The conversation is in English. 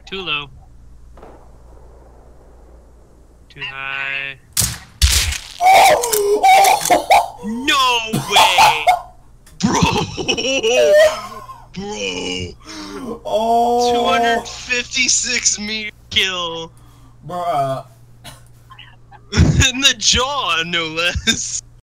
Too low. Too high. No way! Bro! Bro! Oh! 256 meter kill! Bruh. In the jaw, no less!